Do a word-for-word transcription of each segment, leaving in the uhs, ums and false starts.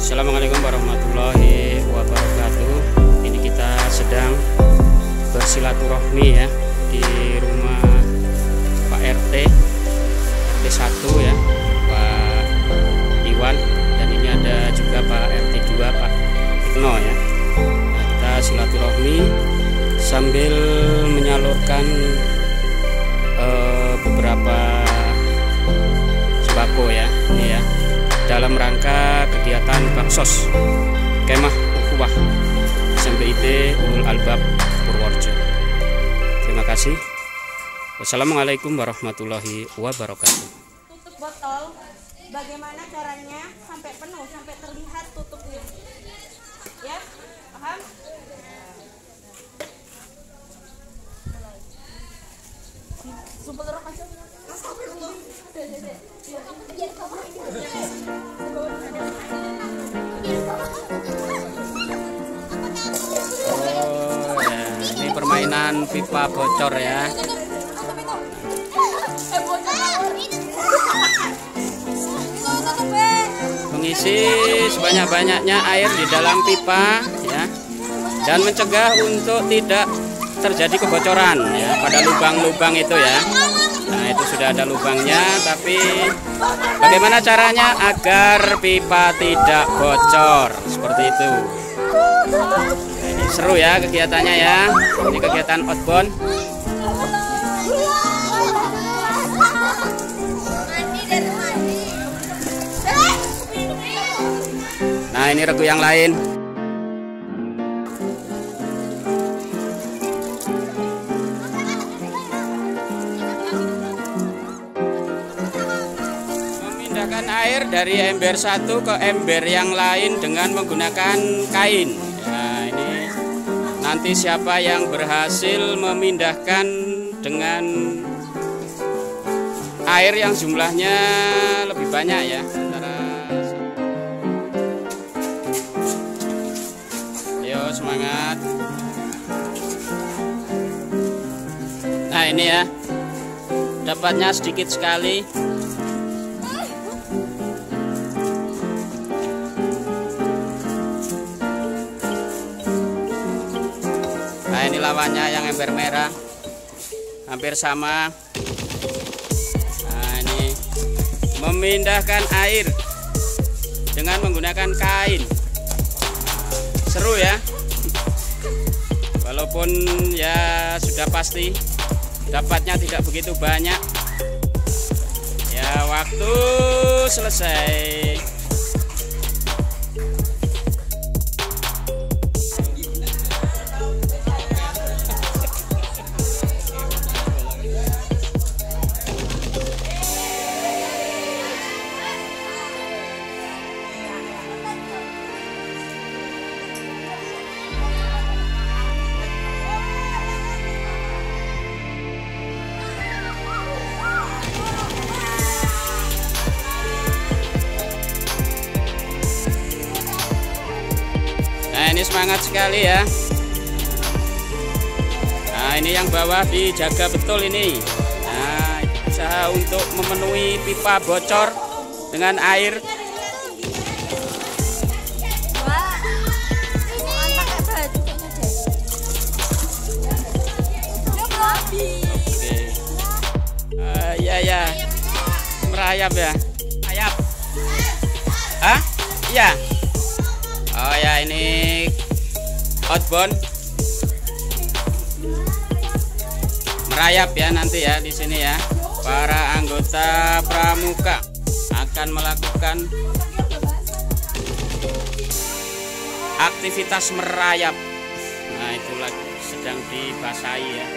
Assalamualaikum warahmatullahi wabarakatuh. Ini kita sedang bersilaturahmi ya di rumah Pak R T R T satu ya, Pak Iwan, dan ini ada juga Pak R T dua Pak Ikno ya. Nah, kita silaturahmi sambil menyalurkan eh, beberapa sembako ya, ini ya, dalam rangka kegiatan Baksos Kemah Ukhuwah S M P I T Ulul Albab Purworejo. Terima kasih. Wassalamualaikum warahmatullahi wabarakatuh. Tutup botol, bagaimana caranya sampai penuh, sampai terlihat tutupnya, ya, paham? Sumpah terus aja. Oh ya, ini permainan pipa bocor ya. Mengisi sebanyak-banyaknya air di dalam pipa ya, dan mencegah untuk tidak terjadi kebocoran ya pada lubang-lubang itu ya. Nah, itu sudah ada lubangnya, tapi bagaimana caranya agar pipa tidak bocor seperti itu. Nah, ini seru ya kegiatannya ya. Ini kegiatan outbound. Nah, ini regu yang lain. Memindahkan air dari ember satu ke ember yang lain dengan menggunakan kain. Nah, ini nanti siapa yang berhasil memindahkan dengan air yang jumlahnya lebih banyak ya. Semangat. Nah, ini ya, dapatnya sedikit sekali. Nah, ini lawannya yang ember merah, hampir sama. Nah, ini memindahkan air dengan menggunakan kain. Seru ya. Walaupun ya sudah pasti dapatnya tidak begitu banyak ya, waktu selesai. Ini semangat sekali ya. Nah, ini yang bawah dijaga betul ini. Nah, usaha untuk memenuhi pipa bocor dengan air. Oke. Uh, ya ya. Merayap ya. Merayap. Ah? Iya. Oh ya, ini outbound merayap ya nanti ya di sini ya. Para anggota pramuka akan melakukan aktivitas merayap. Nah, itu lagi sedang dibasahi ya.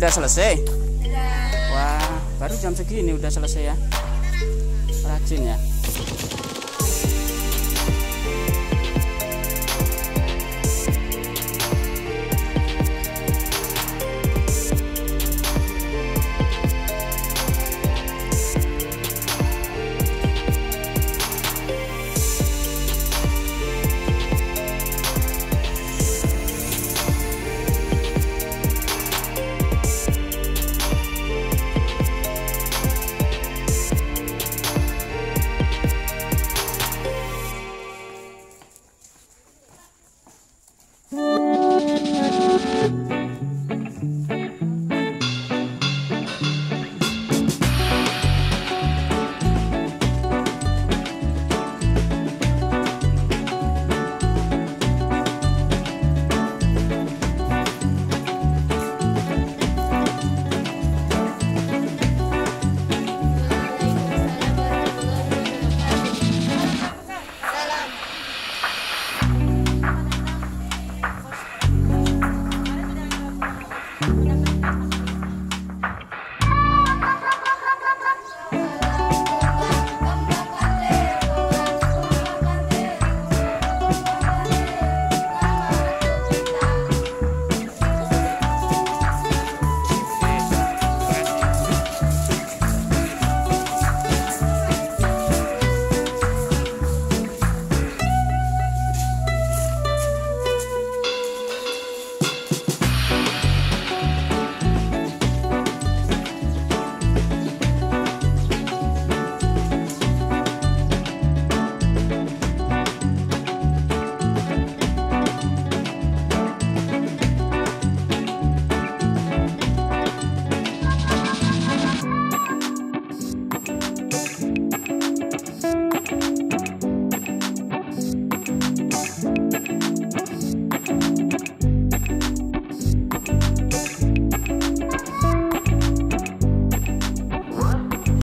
udah selesai? Wah, baru jam segini udah selesai ya. Rajin ya.